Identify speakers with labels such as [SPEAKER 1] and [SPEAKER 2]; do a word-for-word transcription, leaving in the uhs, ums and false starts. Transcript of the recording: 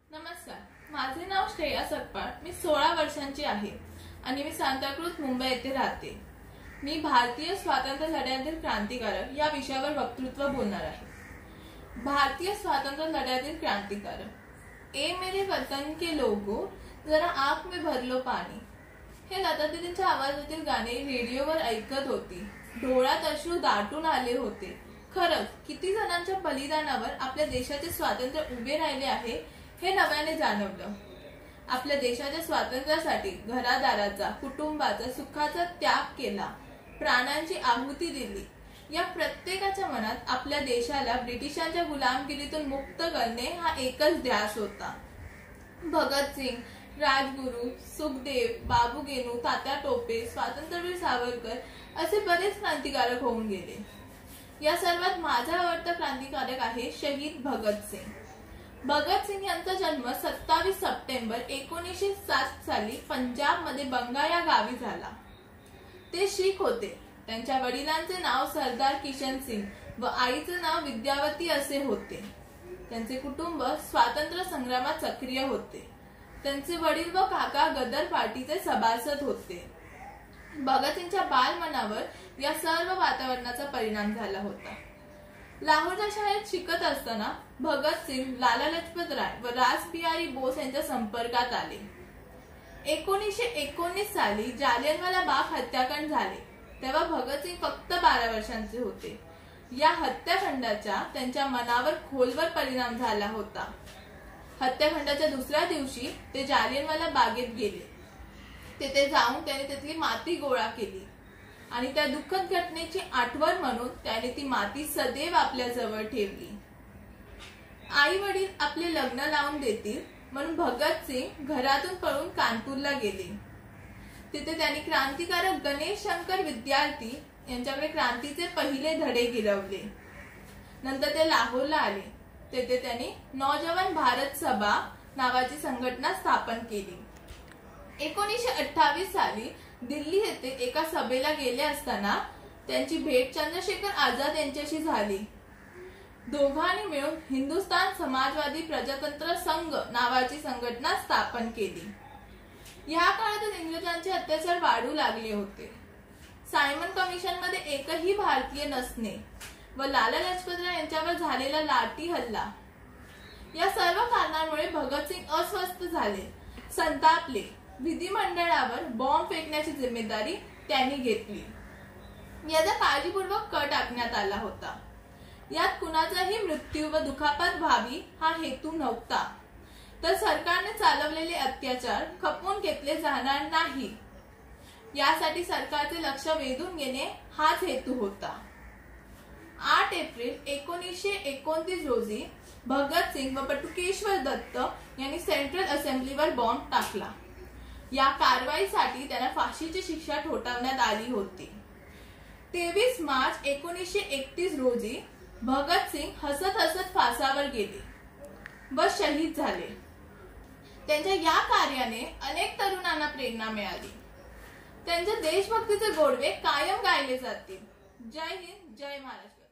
[SPEAKER 1] नमस्कार, माझे नाव श्रेया सकपाळ. मी सोळा वर्षांची आहे आणि मी सांताक्रूज मुंबई येथे राहते. मी भारतीय स्वातंत्र्य लढ्यातील क्रांतिकारक या विषयावर वक्तृत्व बोलणार आहे. भारतीय स्वातंत्र्य लढ्यातील क्रांतिकारक. ए मेरे वतन के लोगो, जरा आंख में भर लो पाणी, हे लता दीदींच्या आवाजातील गाणे रेडिओवर ऐकत होती. डोळ्यात अश्रू दाटून आले होते. खरंच किती जणांच्या बलिदानावर आपल्या देशाचे स्वातंत्र्य उभे राहिले आहे हे नव्याने जाणवलं. आपल्या देशाच्या स्वातंत्र्यासाठी घरादाराचा, कुटुंबाचा, सुखाचा त्याग केला, प्राणांची आहुती दिली. या प्रत्येकाच्या मनात आपल्या देशाला ब्रिटिशांच्या गुलामगिरीतून मुक्त करणे हा एकच ध्यास होता. भगतसिंग, राजगुरू, सुखदेव, बाबू गेनू, तात्या टोपे, स्वातंत्र्यवीर सावरकर असे बरेच क्रांतिकारक होऊन गेले. या सर्वात माझा आवडता क्रांतिकारक आहे शहीद भगतसिंग. भगतसिंग यांचा जन्म सत्तावीस सप्टेंबर एकोणीसशे सात साली पंजाब मध्ये बंगा या गावी झाला. ते शीख होते. त्यांच्या वडिलांचे नाव सरदार किशन सिंग व आईचे नाव विद्यावती असे होते. त्यांचे कुटुंब स्वातंत्र्य संग्रामात सक्रिय होते. त्यांचे वडील व काका गदर पार्टीचे सभासद होते. भगतसिंगच्या बालमनावर या सर्व वातावरणाचा परिणाम झाला होता. लाहोरच्या शाळेत शिकत असताना भगतसिंग लाला लजपत राय व रासबिहारी बोस यांच्या संपर्कात आले. एकोणीसशे एकोणीस साली जालियनवाला बाग हत्याकांड झाले तेव्हा भगतसिंग फक्त बारा वर्षांचे होते. या हत्याकांडाचा त्यांच्या मनावर खोलवर परिणाम झाला होता. हत्याकांडाच्या दुसऱ्या दिवशी ते जालियनवाला बागेत गेले. तेथे जाऊन त्याने तिथली माती गोळा केली आणि त्या दुःखद घटनेची आठवण म्हणून त्याने ती माती सदैव आपल्या जवळ ठेवली. आई वडील आपले लग्न लावून देतील म्हणून भगतसिंग घरातून पळून कानपूरला गेले. तिथे त्यांनी क्रांतिकारक गणेश शंकर विद्यार्थी यांच्याकडे क्रांतीचे पहिले धडे गिरवले. नंतर ते लाहोरला आले. तेथे त्यांनी नौजवान भारत सभा नावाची संघटना स्थापन केली. एकोणीसशे अठ्ठावीस साली दिल्ली येथे एका सभेला गेले असताना त्यांची भेट चंद्रशेखर आझाद यांच्याशी झाली. दोघांनी मिळून हिंदुस्थान समाजवादी प्रजातंत्र संघ नावाची संघटना स्थापन केली. या काळात इंग्रजांचे अत्याचार वाढू लागले होते. सायमन कमिशन मध्ये एकही भारतीय नसणे व लाला लजपत राय यांच्यावर झालेला लाठी हल्ला या सर्व कारणांमुळे भगतसिंग अस्वस्थ झाले, संतापले. विधिमंडळावर बॉम्ब फेकण्याची जिम्मेदारी त्यांनी घेतली. याचा काळजीपूर्वक कट टाकण्यात आला होता. यात कुणाचाही मृत्यू व दुखापत व्हावी हा हेतू नव्हता. तर सरकारने चालवलेले अत्याचार खपवून घेतले जाणार नाही यासाठी सरकारचे लक्ष वेधून घेणे हाच हेतू होता. आठ एप्रिल एकोणीसशे एकोणतीस रोजी भगतसिंग व बटुकेश्वर दत्त यांनी सेंट्रल असेंब्लीवर बॉम्ब टाकला. या कारवाईसाठी त्यांना फाशीची शिक्षा ठोठावण्यात आली होती. तेवीस मार्च एकोणीसशे एकतीस रोजी भगतसिंग हसत हसत फासावर गेले व शहीद झाले. त्यांच्या या कार्याने अनेक तरुणांना प्रेरणा मिळाली. त्यांच्या देशभक्तीचे गोडवे कायम गायले जातील. जय हिंद, जय महाराष्ट्र.